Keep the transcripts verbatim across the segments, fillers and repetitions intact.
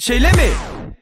Şeyle mi?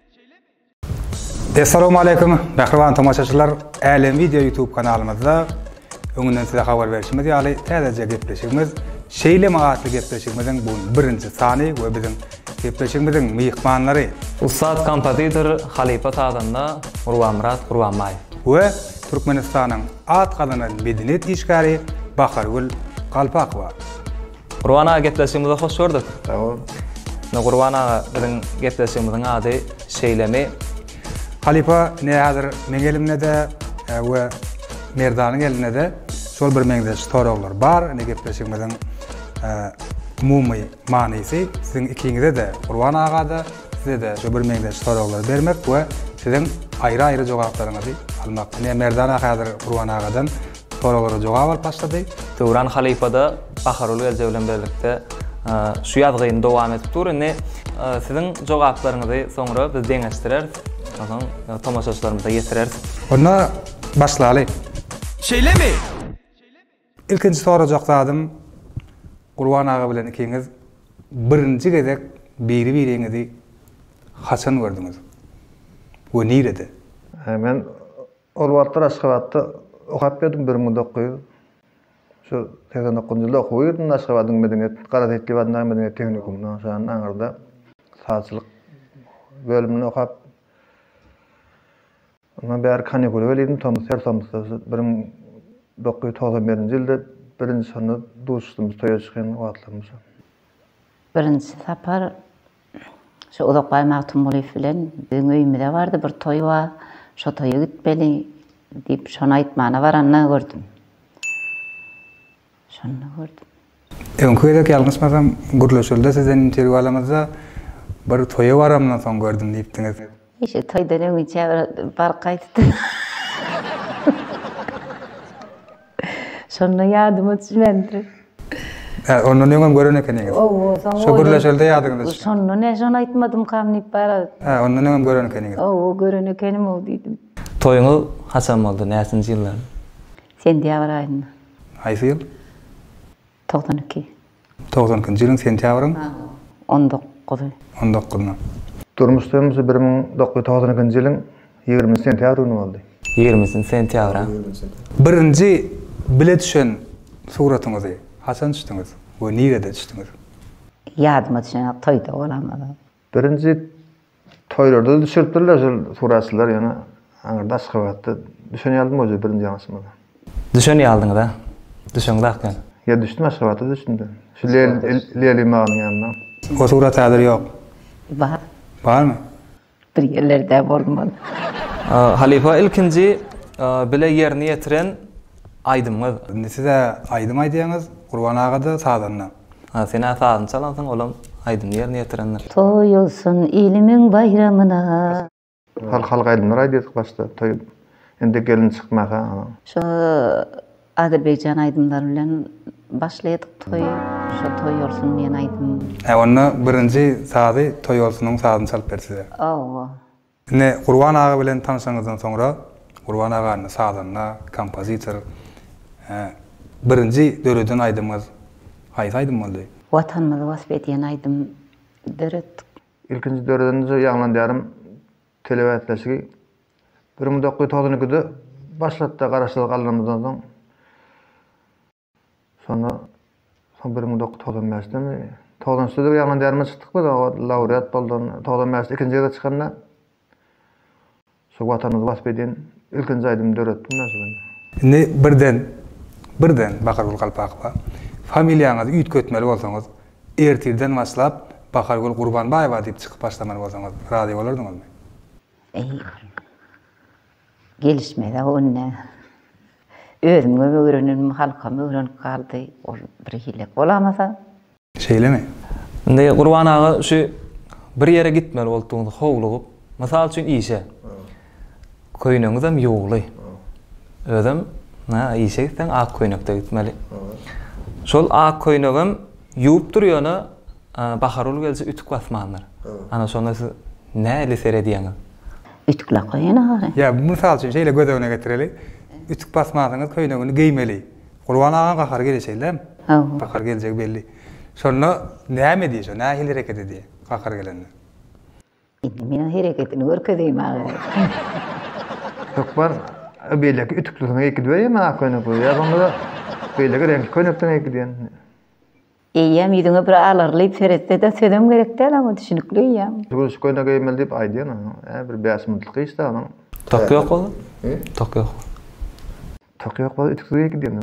Assalamu alaykum. Bahrivan tamaşaçılar, Alem Video YouTube kanalımızda öňünden size habar berişimiz ýaly täzece gepleşigimiz Şeyle mi atly gepleşigimizin bu birinci sany we bizim gepleşigimizin mihmanlary Ustad kompozitor Halipa Tadanda Urwamrat Urwamay we Türkmenistanyň at kalanan medeniýet işgäri Bahargul Kalpakova. Urwana gepleşigimizde hoş gördük. Tamam. Urwana biziň gepleşigimiziň ady Şeylemi. Halipa ne hazır men elimde de we Merdanyň elinde de şol bir meňde soraglary bar. Ne gepleşigimizin umumy manysy siziň ikiňizde de Urwan agada size de şol bir meňde soraglary bermek we siziň aýry-aýry jogaplaryňyzy almak. Ne Merdan agadyr Urwan agadan soraglary jogap alyp başlady. Turan Halipada Baharul gelje bilen birlikde şu ýazgyny dowam etip dur. Ne siziň jogaplaryňyzy soňra biz deňeşdirer. Tamam, tamaşaçylarymyza ýetirer. Onda başlaly. Şeyle mi? İlkinji sorajakdym Urwan aga bilen ikiňiz birinji gezek biri-biriňizi haçan gördüňiz? We nirede? Men ol wagtlar Aşgabatda okap berdim bir müddet goýy. Şu seksen dokuzunçy ýylda okuýdum Aşgabatyň medeniýet Garatetli Badnaň medeniýet tehnikumyna şan aňyrda saçlyk bölümini okap. Ama bir kanikul öledim Thomas Hersamsda bir dokuz yüz doksan birinci ýylda birinji sonu duşdum toýa çykan wagtlarymyz. Birinji sapar şu Uzakbay Magtumully bilen biziň öýümde bardy bir toý bar. Şo toýa gitmeli diýip şonu aýtmana baranna gördüm. Şonu gördüm. Öňküde ýalňyşmasam Gürleşölde sizden interwýu alamazda bir toýa baramdan soň gördüm diýipdiňiz. İşte toydan öňçe bar gaýtdy. Şonu ýadyma düşmändir. Ha, onu näme gören ekeniňiz? O, şo Gürleşölde ýadyňyzda. Şonu ne şonu aýtmadym kamnip bar. Ha, onu näme gören ekeniňiz? O, gören ekenim o diýdim. Toýuňy haçan boldy? Näçinji ýyllar? Sentýabr aýynda. Haýsy ýyl? doksan iki. doksan iki ýylyň sentýabryň? on dokuzy. on dokuzyna. Durmuşdymyz bir bin dokuz yüz doksan ikinji ýylyň ýygrymyňy sentýabryny boldy. ýygrymyňy sentýabra. Birinji bile düşen suratyňyzy haçan düşdüňiz? We nirede düşdüňiz? Ýadyma düşen toýda bolamady. Birinji toýlarda düşürtdiler şol suraçylar ýana aňyrda Aşgabatda düşen ýaldım özü birinji ýaňysymda. Düşen ýaldyň da. Düşen dakyn. Ya düşdüm Aşgabatda düşdüm. Şu Leyli Mağanyň ýanyna. O surat häzir ýok. Bar. Barmy? Bir ýerlerde boldum. Halifa ilkinji bile ýerini ýetiren aýdymyz. Size aýdym aýdýaňyz Urwan agada sadanna. Ha, sen sadan çalansyň olam aýdym ýerini ýetirenler. Toy olsun ilimiň bayramına. Hal halk aýdymlar aýdyk başda toy. Ende gelin çykmaka. Şu Azerbaycan aýdymlar bilen başlaýdyk toy. Şu toy olsun men aýdym. Ha, onu birinji sady toy olsunyň sadyny çalyp bersiler. O. Ne Urwan aga bilen tanışanyňyzdan soňra Urwan aganyň sadyna kompozitor birinji döredin aýdymyz haýsy aýdym boldy? Watanymyzy wasp etýän aýdym döret. İlkinji döredinde ýaňlanýarym telewatleşigi bir bin dokuz yüz doksan ikide başlatdy garaşlyk alnymyzdan soň. Sonra son bir bin dokuz yüz doksan beşde mi? doksançyda ýaňlanýaryma çykdyk da laureat boldum. doksan beşde ikinji ýylda çykanda şu watanymyzy wasp edýän ilkinji aýdym döretdim näçe. Ne birden birden Bahargul Kalpakova familiýaňyzy üýtgetmeli bolsaňyz ertirden başlap Bahargul Gurbanbaýewa diýip çykyp başlamaly bolsaňyz razy bolardyňyzmy? Ey. Gelişmede onne. Özüme öğrenim halkama öğrenip kaldy. O bir hilek bolamasa. Şeylemi? Inde Urwan aga şu bir ýere gitmeli boldugyny howlugyp, mysal üçin işe. Köýnüňizem ýogly. Özüm, na işe sen ak köýnekde gitmeli. Şol ak köýnegim ýuwup durýany Baharul gelse ütük basmanlar. Ana şonu näle seredýäňiz? Ütükle koýany. Ya mysal üçin şeýle gödegine getireli. Ütük basmasyňyz köýnegini geýmeli. Urwan aga gahar gelişeýler. Bahar geljek belli. Şonu näme diýýär? Näme hareket edýär? Gahar gelende. Indi menen hereketini görkezeyim ağa. Yok var, beyleki ütüklüsüne iki düğe mi akkoyna bu? Ya bana da beyleki renkli koynaktan iki diyen. Eýýäm ýüzüňe bir alarlyp seretse de södem gerek däl ama düşünükli eýýäm. Şu koynak eýmel diýip aýdýan, bir beş minutlyk işdi onu. Tok yok bol. Tok yok. Tok yok bol ütüklüsüne iki diyen.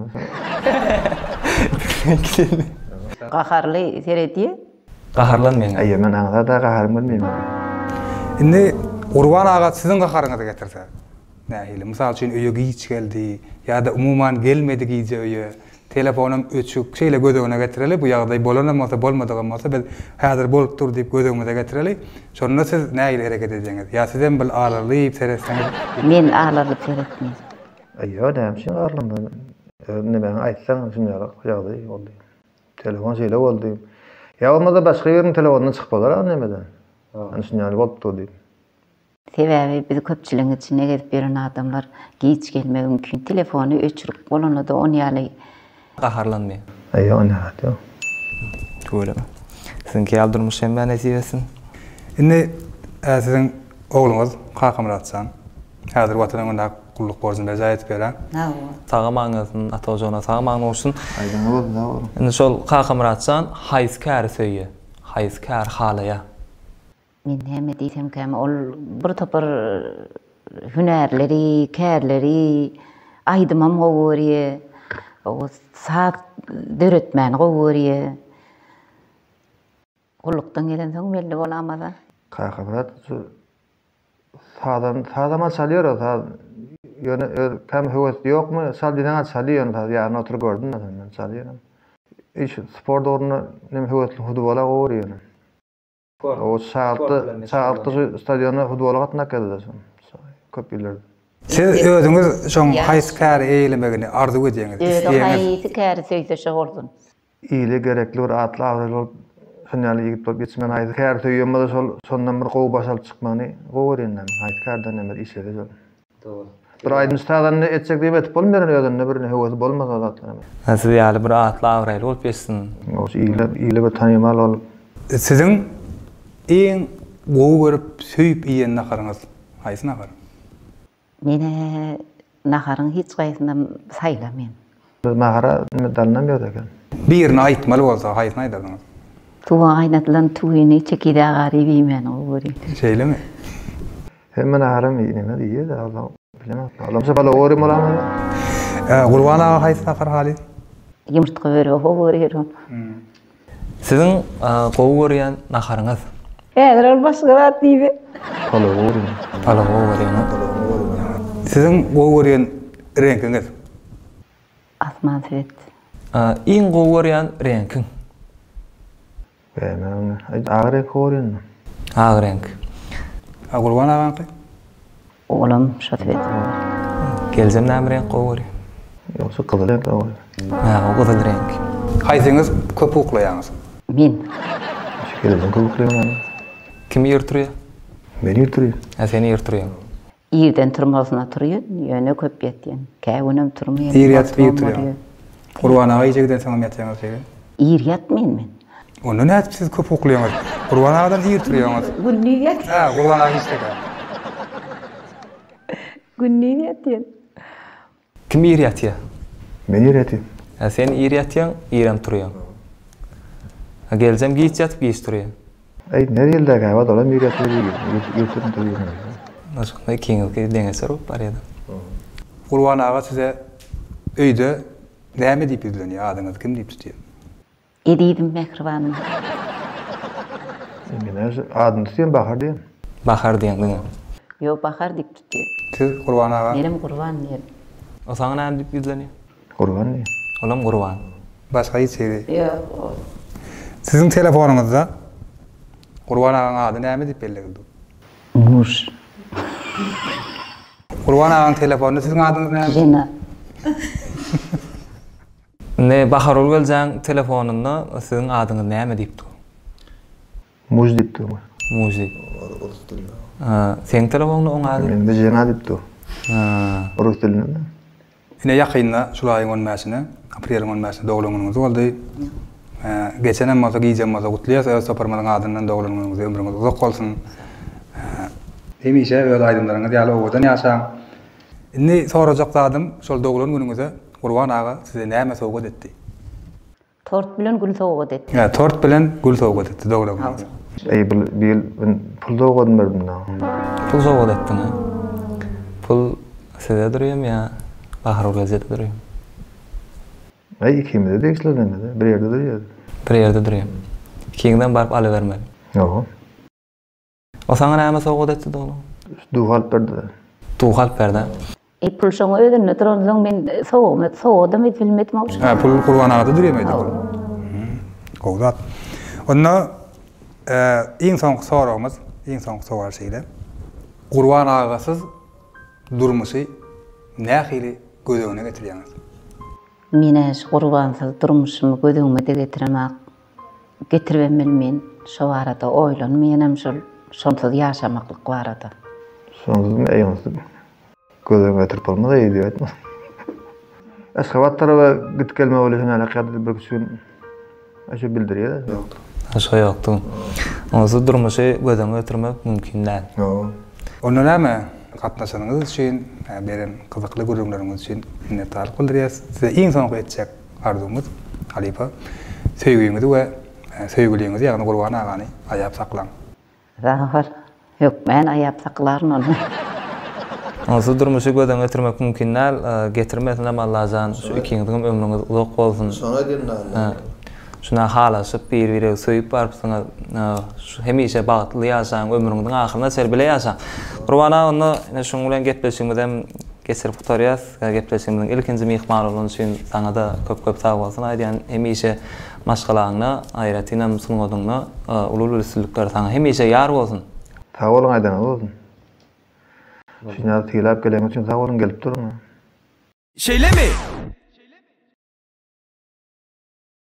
Gaharly sereti. Gaharlanmaýan. Aýa men aňda da gaharym bilmeýim. Indi Urban ağa sizin gaharyňyzy getirse. Nähili, mysal üçin öýe giç geldi, ýa-da umuman gelmedi giýje öýe. Telefonum öçük şeýle gödegine getireli, bu ýagdaý bolanamasa bolmadygan bolsa biz häzir bolup dur diýip gödegimize getireli. Şonda siz näýil hereket edýäňiz? Ýa sizden bil ağlarlyp seretseňiz? Men ağlarlyp seretmeýim. Aýa, näme ağırlandy? Näme aýtsaň şunlara ýagdaý boldy. Telefon şeýle boldy. Ya olmada başga ýerden telefondan çykpalar nämeden? Ana şunýaly bolup diýip. Sebäbi biz köpçüligiň içine gezip beren adamlar giç gelmegi mümkin. Telefonu öçürüp bolany da onu ýaly Gaharlanmaýan. Aýa, ona hatda. Göreme. Sizinki Abdurmuş Şemben esibesin. Indi e, sizin oğluňyz Hakamratsan. Häzir watanyňda gulluk borjyny beja etip beren. Ha, Sagamaňyzyň atajona sagamaň bolsun. Aýdan boldy da boldy. Indi şol Hakamratsan haýskär söýýe. Haýskär halaya. men näme diýsem käme ol bir topar hünärleri, kärleri aýdymam gowurýe. O saat döretmän gowurýe. Gullukdan gelen soň belli bolamada. Kakabrat sağdan sağdama çalıyor o sağ yöne kam hüvvet yok mu sağdan çalıyor da yani otur gördün mü ben çalıyorum. İş spor doğruna nem hüvvetli futbola oğruyor. O saatte saatte stadyona futbola atnak ediyorsun. Köpüler. Siz özüňiz şoň haýskär eýlemegini arzu edýäňiz. Öyle haýskär söýse şoğurdun. İyili gerekli bir atla avril Şunyalı yigit bolup geçmen aýdy. Kär töýýänmede şol sondan bir gowy başalyp çykmany gowurýandan. Haýkärden emir işledi şol. Doğru. Bir aýdym stadan etsek diýip etip bolmaýar ýödünde birine howasy bolmasa zatlar. Näse ýaly bir atla awraýly bolup geçsin. O iyile iyile bir tanymal olup. Sizin eň gowy görüp söýüp iýen nakaryňyz haýsy nakar? Mene naharyň hiç gaýsyndan saýlamaýan. Biz mahara medalynam ýok eken. Birini aýtmaly bolsa haýsyny aýdardyňyz? Tuwa aynatylan tuwyny çekide agary biýmen gowury. Şeýlemi? Hemen aharam ýene diýe de Allah bilemem. Allahsa bala ory bolammy? Gurban ağa haýsy nakar hali? Ýumurtga berip gowurýar. Sizin gowy görýän nakaryňyz? Häzir ol başga diýip. Kala ory. Ala gowy görýän. Sizin gowy görýän renkiňiz? Asman svet. Iň gowy görýän renkiň? Beýmen, agry koryn. Ag renk. Gurban ağa Oğlum şo svet. Geljem näme renk gowy görýän? Ýoksa gyzyl renk ory. Ha, o gyzyl renk. Haýsyňyz köp uklaýaňyz? Men. Şeýle gowuklayman. Kim ýerturýar? Men ýerturýar. Ha, seni ýerturýar. Ýerden turmasyna turýar, ýöne köp ýetýän. Käwünüm turmaýan. Ýer ýatyp ýerturýar. Gurban ağa ýegden saňam ýatýaňyz şeýle. Ýer ýatmaýan men. Onu näçip siz köp uklaýaňyz? Gurban ağadan ýerturýaňyz. Günni ýat. Ha, Gurban ağa hiç tekrar. Günni ýatýan. Kim ýer ýatýar? Men ýereti. Ha, sen ýer ýatýan, ýerem turýan. Ha, geljem giç ýatyp giç turýan. Ey, nerede gäwa dolan ýereti ýertiň turýan. Naşykda ikiňizge deňeser bolup bar edi. Gurban ağa size öýde näme diýip izlenýär? Adyňyz kim diýip tutýar? Edidim Mehriban. Men adyny tutýan Bahar diýen. Bahar diýen. Yo Bahar diýip tutýar. Siz Gurban ağa? Benim Gurban yer. O saňa näme diýip izlenýär? Gurban diýen. Olam Gurban. Başga hiç şey. Yo. Sizin telefonuňyzda Gurban ağaň ady näme diýip bellegildi? Muş. Gurban ağaň telefonuny sizin adyňyz näme? Jena. Ne Bahar ol geljeň telefonunda sizin adyňyz näme diýipdi? Muj diýipdi. Muji. Ha, sen telefonuny oň ady? Men de Jena diýipdi. Ha. Rus dilinde. Ine ýakynda şulaýyň onmasyny, aprelyň onmasyny dogulanyňyz boldy. Geçen hem masa giyeceğim masa kutlayas, ev saparmadan adından dogulanyňyz ömrüňiz uzak bolsun. hemişe öz aydınlarına diýaly owadan ýaşaň. Indi sorajakdadım, şol doglan günüňizde Gurban aga size näme sowgat etdi? Tort bilen gül sowgat etdi. Ya tort bilen gül sowgat etdi doglan günüňizde. Ey bil bil pul dogadym berdim da. Pul sowgat etdiň. Pul size durýam ýa ahir gazete durýam. Ey ikimizde de işlerinde bir yerde durýar. Bir ýerde durýam. Kiňden barp alybermeli. Ýok. O saňa näme sowgat etdi doglan? Duhalp berdi. Tuğal perde. E pul şoňa ödünne turandyň men sowgat sowdam et bilmedim awşy. Ha pul Gurban aga da durýarmydy. Gowdat. Onda eee iň soňky soragymyz, iň soňky sowal şeýle. Gurban agasyz durmuşy nähili gödegine getirýäňiz? Mine gurbansyz durmuşymy gödegime de getiremek getiribemmelmen. Şo arada oýlanmaýanam şol şonsuz ýaşamaklyk barada. Sonradan eylemizdi. Gözüme getirip olmadı iyi diyor. Eskavatlara ve git gelme olayına alakalı bir kısım aşı bildiriyor. Aşağı yoktu. Onsu durmuşu gödüňe götürmek mümkin değil. Yok. Onda näme gatnaşanyňyz üçin, beren kızykly görüňleriňiz üçin minnetdarlyk bildirýäs. Size iň soňky etjek arzumyz Halipa, söýgüňizi we söýgüliňizi ýagny Gurban agany aýap saklaň. Zahar. Yok men aýap saklaryn onu. Onsu durmuşu gödüňe götürmek mümkin değil. Getirmesine malazan şu ikiňizin ömrüňiz uzak bolsun. Sonra diýen Şuna halaşyp bir-biri söýüp barpsyňa hemişe bagtly ýaşaň, ömrüňiň ahyryna serbile ýaşaň. Gurbana onu şoň bilen gepleşigimizden geçirip tutarýas. Gepleşigimiziň ilkinji mihman bolan üçin saňa da köp-köp sag bolsun. Aýdýan hemişe maşgalaňyna, aýratynam sunuňyňy ulul üstünlikler saňa hemişe ýar bolsun. Sağ olun aydan olsun. Şuna tilap gelen için sağ olun gelip durun. Şeyle mi?